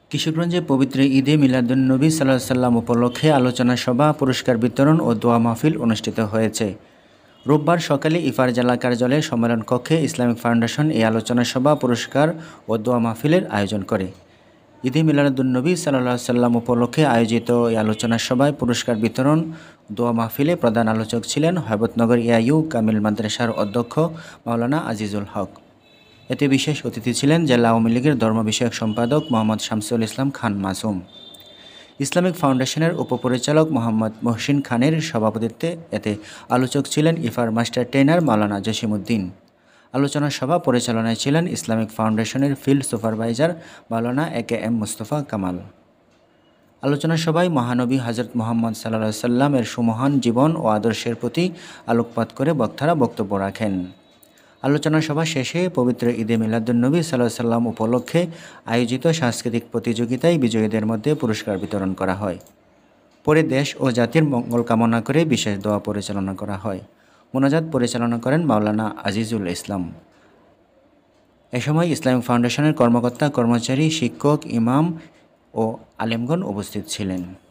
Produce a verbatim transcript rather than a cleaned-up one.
কিশোরগঞ্জে পবিত্র ঈদে মিলাদুন্নবী সাল্লাল্লাহু আলাইহি সাল্লাম উপলক্ষে আলোচনা সভা, পুরস্কার বিতরণ ও দোয়া মাহফিল অনুষ্ঠিত হয়েছে। রোববার সকালে ইফার জেলা কার্যালয়ে সম্মেলন কক্ষে ইসলামিক ফাউন্ডেশন এই আলোচনা সভা, পুরস্কার ও দোয়া মাহফিলের আয়োজন করে। ঈদে মিলাদুন্নবী সাল্লাল্লাহু আলাইহি সাল্লাম উপলক্ষে আয়োজিত এই আলোচনা সভায় পুরস্কার বিতরণ, দোয়া মাহফিলে প্রধান আলোচক ছিলেন হযরতনগর ইয়াইউ কামিল মাদ্রাসার অধ্যক্ষ মাওলানা আজিজুল হক। এতে বিশেষ অতিথি ছিলেন জেলা আওয়ামী লীগের ধর্ম বিষয়ক সম্পাদক মোহাম্মদ শামসুল ইসলাম খান মাসুম। ইসলামিক ফাউন্ডেশনের উপপরিচালক মোহাম্মদ মহসিন খানের সভাপতিত্বে এতে আলোচক ছিলেন ইফার মাস্টার ট্রেনার মাওলানা জসিমউদ্দিন। আলোচনা সভা পরিচালনায় ছিলেন ইসলামিক ফাউন্ডেশনের field supervisor Maulana A K M Mustafa Kamal. আলোচনা সভায় মহানবী হযরত মুহাম্মদ সাল্লাল্লাহু আলাইহি সাল্লাম এর সুমহান জীবন ও আদর্শের প্রতি আলোকপাত করে বক্তারা বক্তব্য রাখেন। আলোচনা সভা শেষে পবিত্র ঈদে মিলাদুন্নবী সাল্লাল্লাহু আলাইহি সাল্লাম উপলক্ষে আয়োজিত সাংস্কৃতিক প্রতিযোগিতায় বিজয়ীদের মধ্যে পুরস্কার বিতরণ করা হয়। পরে দেশ ও জাতির মঙ্গল কামনা করে বিশেষ দোয়া পরিচালনা করা হয়। মোনাজাত পরিচালনা করেন মাওলানা আজিজুল ইসলাম। এ সময় ইসলামিক ফাউন্ডেশনের কর্মকর্তা, কর্মচারী, শিক্ষক, ইমাম ও আলেমগণ উপস্থিত ছিলেন।